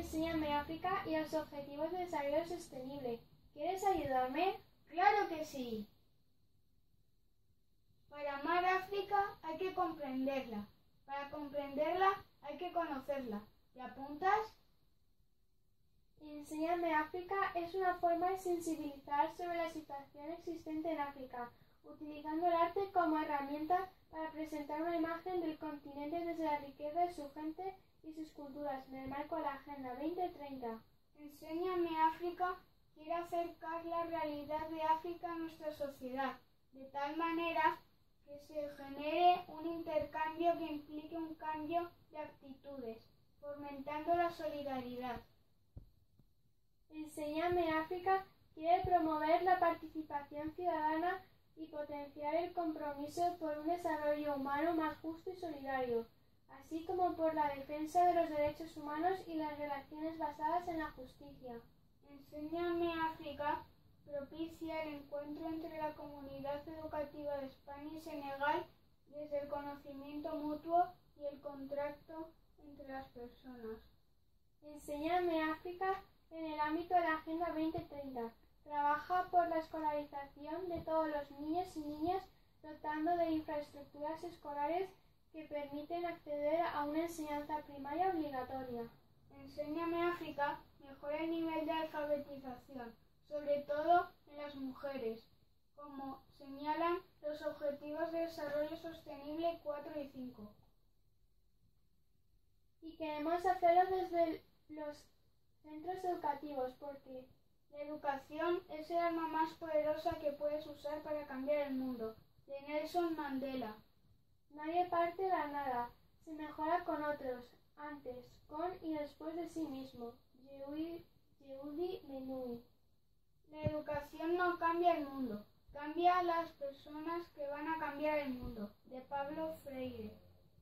Enséñame África y los Objetivos de Desarrollo Sostenible. ¿Quieres ayudarme? ¡Claro que sí! Para amar África hay que comprenderla. Para comprenderla hay que conocerla. ¿Te apuntas? Enséñame África es una forma de sensibilizar sobre la situación existente en África, utilizando el arte como herramienta para presentar una imagen del continente desde la riqueza de su gente y sus culturas en el marco de la Agenda 2030. Enséñame África quiere acercar la realidad de África a nuestra sociedad, de tal manera que se genere un intercambio que implique un cambio de actitudes, fomentando la solidaridad. Enséñame África quiere promover la participación ciudadana y potenciar el compromiso por un desarrollo humano más justo y solidario, así como por la defensa de los derechos humanos y las relaciones basadas en la justicia. Enséñame África propicia el encuentro entre la comunidad educativa de España y Senegal desde el conocimiento mutuo y el contacto entre las personas. Enséñame África en el ámbito de la Agenda 2030. Trabaja por la escolarización de todos los niños y niñas, dotando de infraestructuras escolares que permiten acceder a una enseñanza primaria obligatoria. Enséñame África mejora el nivel de alfabetización, sobre todo en las mujeres, como señalan los Objetivos de Desarrollo Sostenible 4 y 5. Y queremos hacerlo desde los centros educativos porque la educación es el arma más poderosa que puedes usar para cambiar el mundo. De Nelson Mandela. Nadie parte de la nada, se mejora con otros, antes, con y después de sí mismo. Yehudi Menuhin. La educación no cambia el mundo, cambia a las personas que van a cambiar el mundo. De Pablo Freire.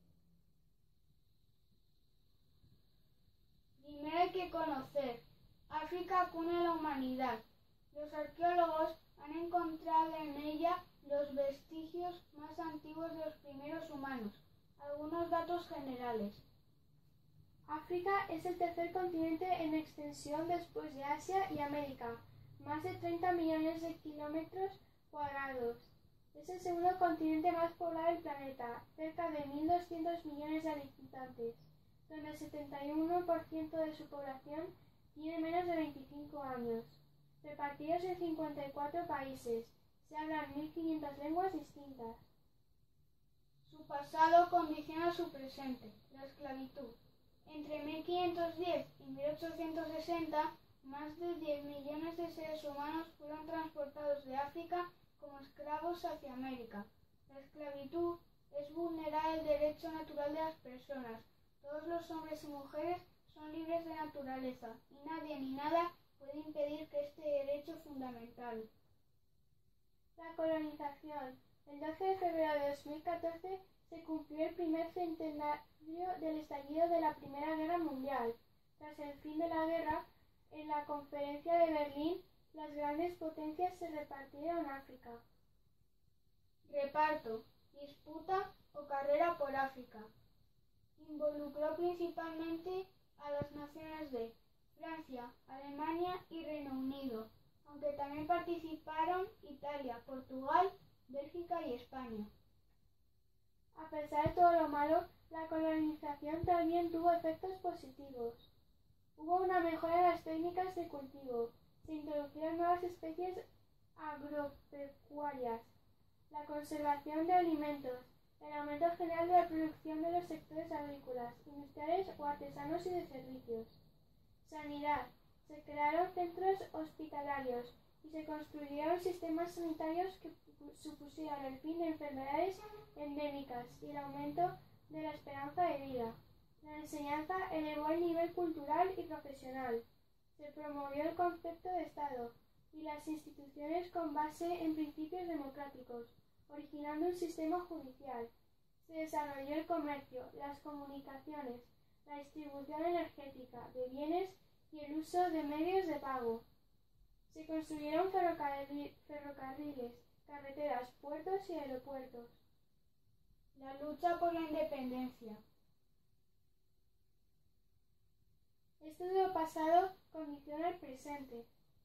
Primero hay que conocer. África cuna a la humanidad. Los arqueólogos han encontrado en ella los vestigios más antiguos de los primeros humanos. Algunos datos generales. África es el tercer continente en extensión después de Asia y América, más de 30 millones de kilómetros cuadrados. Es el segundo continente más poblado del planeta, cerca de 1.200 millones de habitantes, donde el 71% de su población tiene menos de 25 años. Repartidos en 54 países, se hablan 1.500 lenguas distintas. Su pasado condiciona su presente, la esclavitud. Entre 1510 y 1860, más de 10 millones de seres humanos fueron transportados de África como esclavos hacia América. La esclavitud es vulnerar el derecho natural de las personas. Todos los hombres y mujeres son libres de naturaleza y nadie ni nada puede impedir que este derecho fundamental. La colonización. El 12 de febrero de 2014 se cumplió el primer centenario del estallido de la Primera Guerra Mundial. Tras el fin de la guerra, en la Conferencia de Berlín, las grandes potencias se repartieron África. Reparto, disputa o carrera por África. Involucró principalmente a las naciones de Francia, Alemania y Reino Unido, aunque también participaron Italia, Portugal, Bélgica y España. A pesar de todo lo malo, la colonización también tuvo efectos positivos. Hubo una mejora en las técnicas de cultivo, se introdujeron nuevas especies agropecuarias, la conservación de alimentos, el aumento general de la producción de los sectores agrícolas, industriales o artesanos y de servicios. Sanidad. Se crearon centros hospitalarios y se construyeron sistemas sanitarios que supusieron el fin de enfermedades endémicas y el aumento de la esperanza de vida. La enseñanza elevó el nivel cultural y profesional. Se promovió el concepto de Estado y las instituciones con base en principios democráticos, originando un sistema judicial. Se desarrolló el comercio, las comunicaciones, la distribución energética de bienes y el uso de medios de pago. Se construyeron ferrocarriles, carreteras, puertos y aeropuertos. La lucha por la independencia. Esto de lo pasado condiciona el presente.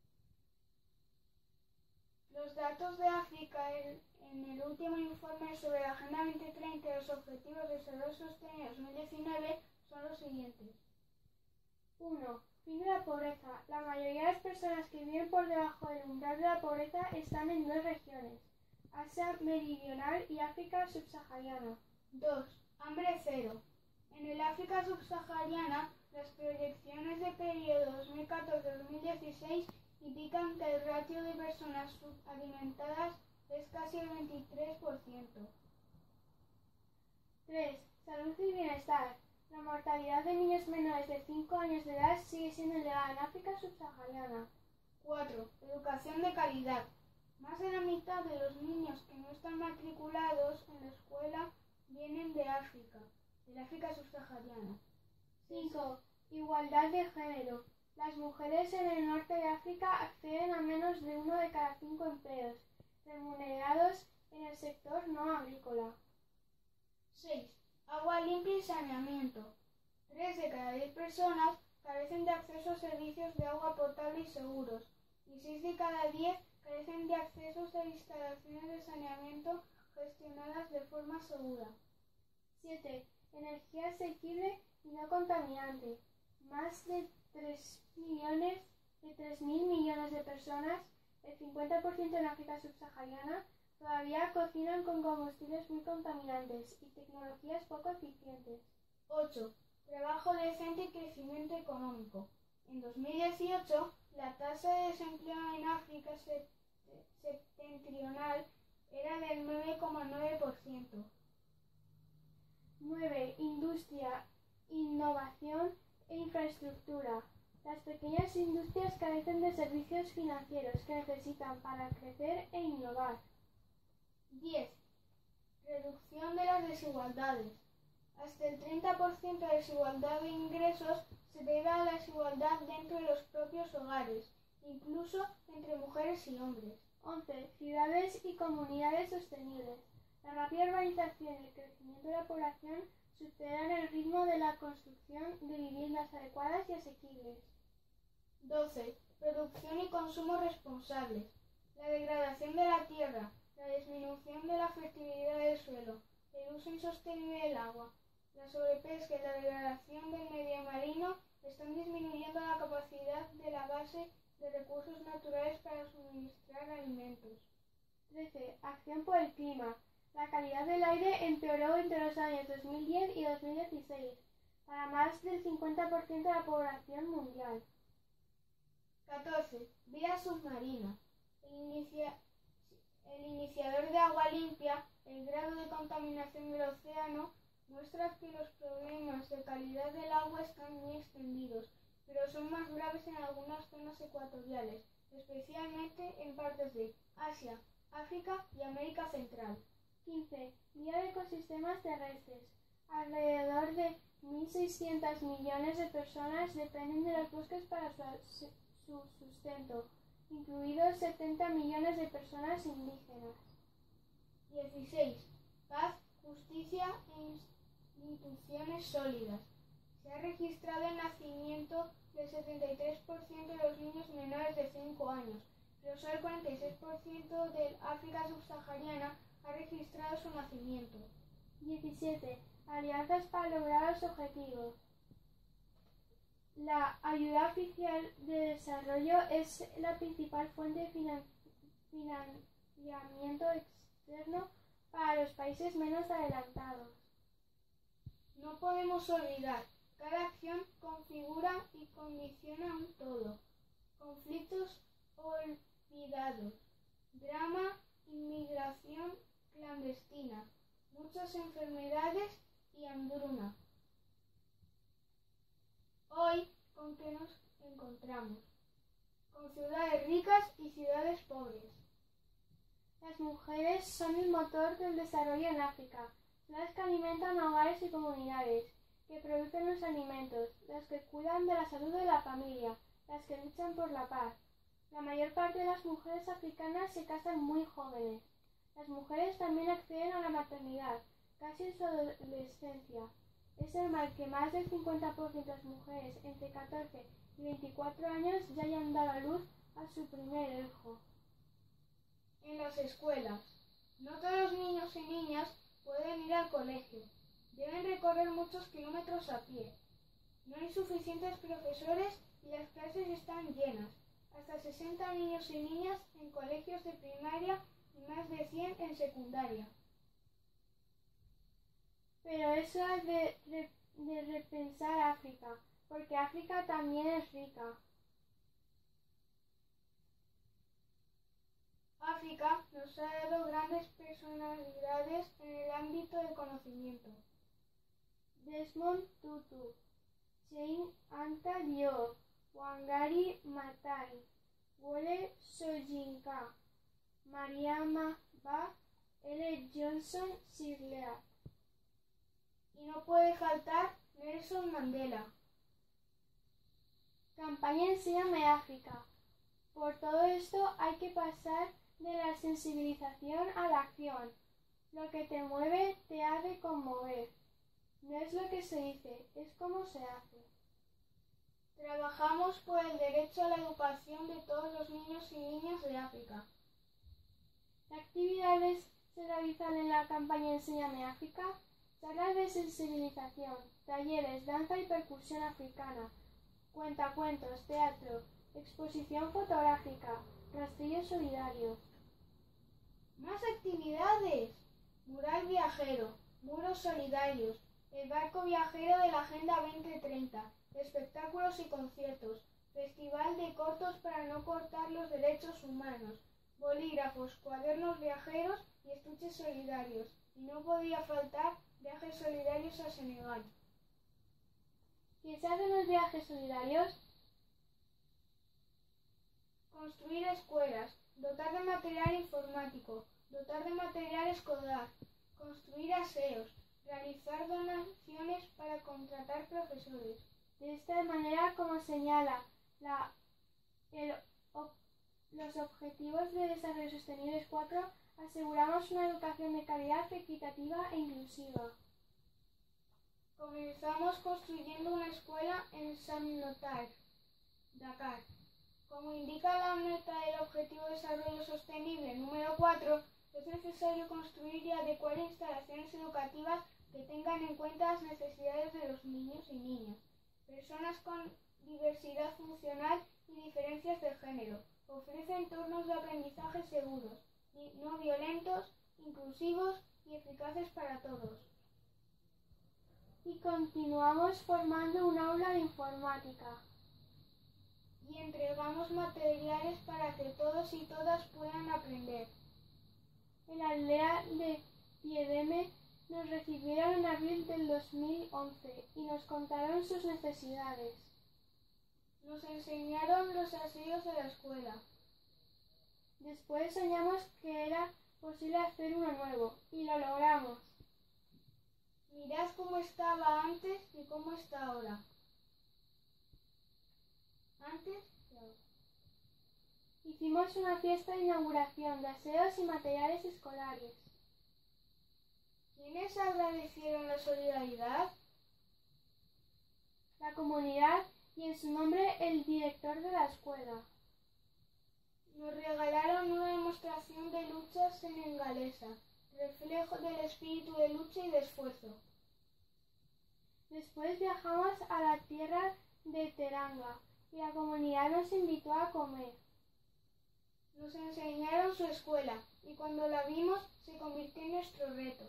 Los datos de África en el último informe sobre la Agenda 2030 y los Objetivos de Desarrollo Sostenible 2019 son los siguientes. 1. Fin de la pobreza. La mayoría de las personas que viven por debajo del umbral de la pobreza están en dos regiones, Asia Meridional y África Subsahariana. 2. Hambre cero. En el África Subsahariana, las proyecciones de periodo 2014-2016 indican que el ratio de personas subalimentadas es casi el 23%. 3. Salud y bienestar. La mortalidad de niños menores de 5 años de edad sigue siendo elevada en África subsahariana. 4. Educación de calidad. Más de la mitad de los niños que no están matriculados en la escuela vienen de África subsahariana. 5. Igualdad de género. Las mujeres en el norte de África acceden a menos de 1 de cada 5 empleos remunerados en el sector no agrícola. 6. Agua limpia y saneamiento. 3 de cada 10 personas carecen de acceso a servicios de agua potable y seguros, y 6 de cada 10 carecen de acceso a instalaciones de saneamiento gestionadas de forma segura. 7. Energía asequible y no contaminante. Más de 3.000 millones de personas, el 50% en África subsahariana, todavía cocinan con combustibles muy contaminantes y tecnologías poco eficientes. 8. Trabajo decente y crecimiento económico. En 2018, la tasa de desempleo en África septentrional era del 9,9%. 9. Industria, innovación e infraestructura. Las pequeñas industrias carecen de servicios financieros que necesitan para crecer e innovar. 10. Reducción de las desigualdades. Hasta el 30% de desigualdad de ingresos se debe a la desigualdad dentro de los propios hogares, incluso entre mujeres y hombres. 11. Ciudades y comunidades sostenibles. La rápida urbanización y el crecimiento de la población superan el ritmo de la construcción de viviendas adecuadas y asequibles. 12. Producción y consumo responsables. La degradación de la tierra, la disminución de la fertilidad del suelo, el uso insostenible del agua, la sobrepesca y la degradación del medio marino están disminuyendo la capacidad de la base de recursos naturales para suministrar alimentos. 13. Acción por el clima. La calidad del aire empeoró entre los años 2010 y 2016 para más del 50% de la población mundial. 14. Vida submarina. El iniciador de agua limpia, el grado de contaminación del océano, muestra que los problemas de calidad del agua están muy extendidos, pero son más graves en algunas zonas ecuatoriales, especialmente en partes de Asia, África y América Central. 15. Vida de ecosistemas terrestres. Alrededor de 1.600 millones de personas dependen de los bosques para su sustento, incluidos 70 millones de personas indígenas. 16. Paz, justicia e instituciones sólidas. Se ha registrado el nacimiento del 73% de los niños menores de 5 años, pero solo el 46% del África subsahariana ha registrado su nacimiento. 17. Alianzas para lograr los objetivos. La ayuda oficial de desarrollo es la principal fuente de financiamiento externo para los países menos adelantados. No podemos olvidar, cada acción configura y condiciona un todo. Conflictos olvidados, drama, inmigración clandestina, muchas enfermedades y hambruna. Hoy, ¿con qué nos encontramos? Con ciudades ricas y ciudades pobres. Las mujeres son el motor del desarrollo en África. Son las que alimentan hogares y comunidades, que producen los alimentos, las que cuidan de la salud de la familia, las que luchan por la paz. La mayor parte de las mujeres africanas se casan muy jóvenes. Las mujeres también acceden a la maternidad, casi en su adolescencia. Es normal que más del 50% de las mujeres entre 14 y 24 años ya hayan dado a luz a su primer hijo. En las escuelas. No todos los niños y niñas pueden ir al colegio. Deben recorrer muchos kilómetros a pie. No hay suficientes profesores y las clases están llenas. Hasta 60 niños y niñas en colegios de primaria y más de 100 en secundaria. Pero eso es de repensar África, porque África también es rica. África nos ha dado grandes personalidades en el ámbito del conocimiento. Desmond Tutu, Cheikh Anta Diop, Wangari Maathai, Wole Soyinka, Mariama Ba, L. Johnson Sirleaf. Y no puede faltar Nelson Mandela. Campaña Enséñame África. Por todo esto hay que pasar de la sensibilización a la acción. Lo que te mueve te ha de conmover. No es lo que se dice, es cómo se hace. Trabajamos por el derecho a la educación de todos los niños y niñas de África. ¿Qué actividades se realizan en la campaña Enséñame África? Charlas de sensibilización, talleres, danza y percusión africana, cuentacuentos, teatro, exposición fotográfica, rastrillos solidarios. ¡Más actividades! Mural viajero, muros solidarios, el barco viajero de la Agenda 2030, espectáculos y conciertos, festival de cortos para no cortar los derechos humanos, bolígrafos, cuadernos viajeros y estuches solidarios. Y no podía faltar viajes solidarios a Senegal. ¿Qué se hacen los viajes solidarios? Construir escuelas, dotar de material informático, dotar de material escolar, construir aseos, realizar donaciones para contratar profesores. De esta manera, como señala los Objetivos de Desarrollo Sostenibles 4, aseguramos una educación de calidad, equitativa e inclusiva. Comenzamos construyendo una escuela en Samnotar, Dakar. Como indica la meta del Objetivo de Desarrollo Sostenible número 4, es necesario construir y adecuar instalaciones educativas que tengan en cuenta las necesidades de los niños y niñas, personas con diversidad funcional y diferencias de género. Ofrece entornos de aprendizaje seguros, no violentos, inclusivos y eficaces para todos. Y continuamos formando un aula de informática. Y entregamos materiales para que todos y todas puedan aprender. En la aldea de Piedeme nos recibieron en abril del 2011 y nos contaron sus necesidades. Nos enseñaron los aseos de la escuela. Después soñamos que era posible hacer uno nuevo y lo logramos. Mirad cómo estaba antes y cómo está ahora. Antes y ahora. Hicimos una fiesta de inauguración de aseos y materiales escolares. ¿Quiénes agradecieron la solidaridad? La comunidad y en su nombre el director de la escuela. Nos regalaron una demostración de lucha senegalesa, reflejo del espíritu de lucha y de esfuerzo. Después viajamos a la tierra de Teranga y la comunidad nos invitó a comer. Nos enseñaron su escuela y cuando la vimos se convirtió en nuestro reto.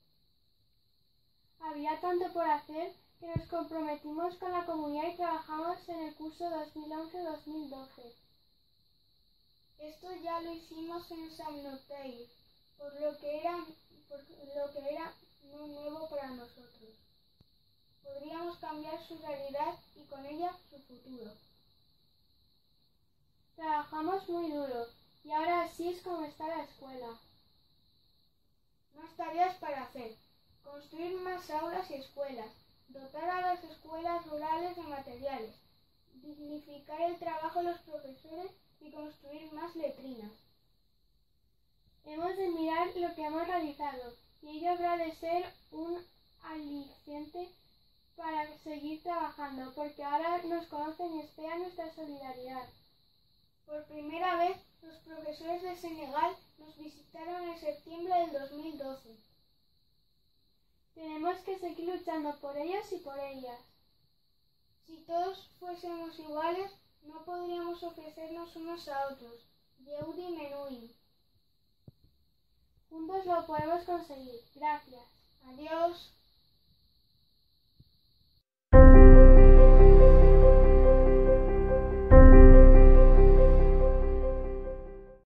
Había tanto por hacer que nos comprometimos con la comunidad y trabajamos en el curso 2011-2012. Esto ya lo hicimos en Samnoteir, por lo que era muy nuevo para nosotros. Podríamos cambiar su realidad y con ella su futuro. Trabajamos muy duro y ahora así es como está la escuela. Más tareas para hacer. Construir más aulas y escuelas. Dotar a las escuelas rurales de materiales. Dignificar el trabajo de los profesores y construir más letrinas. Hemos de mirar lo que hemos realizado y ello habrá de ser un aliciente para seguir trabajando, porque ahora nos conocen y esperan nuestra solidaridad. Por primera vez, los profesores de Senegal nos visitaron en septiembre del 2012. Tenemos que seguir luchando por ellos y por ellas. Si todos fuésemos iguales, no podríamos ofrecernos unos a otros. Yeudi Menuhin. Juntos lo podemos conseguir. Gracias. Adiós.